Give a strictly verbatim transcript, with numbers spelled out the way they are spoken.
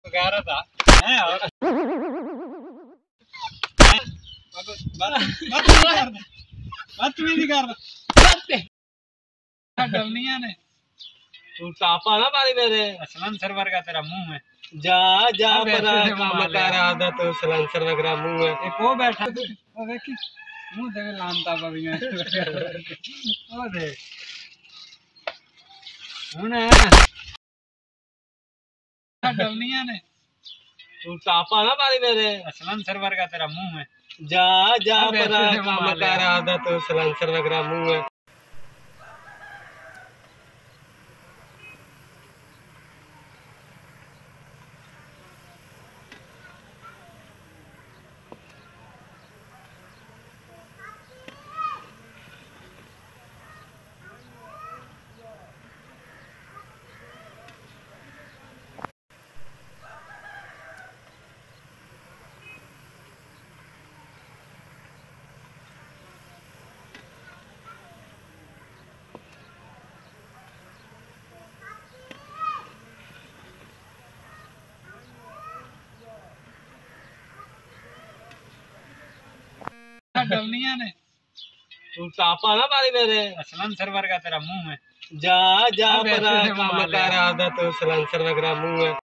कह रहा था हैं और बदतमीजी कर डलनिया ने तू टापा ना मारी मेरे असलन सर्वर का तेरा मुंह है। जा जा अब ऐसे बना से काम मार कर रहा था तो सलांसर वगैरह मुंह है। एक वो बैठा ओ देखी मुंह देवे लानता पवी में ओ देख हुन डलनिया ने तू टापा ना मारी मेरे असलन सर्वर का तेरा मुंह है। जा जा अब ऐसे बना से काम मार कर रहा था तो सलांसर वगैरह मुंह है। डलनिया ने तू टापा ना मारी मेरे असलन सर्वर का तेरा मुंह है। जा जा अब ऐसे बना से काम मार कर रहा था तो सलांसर वगैरह मुंह है।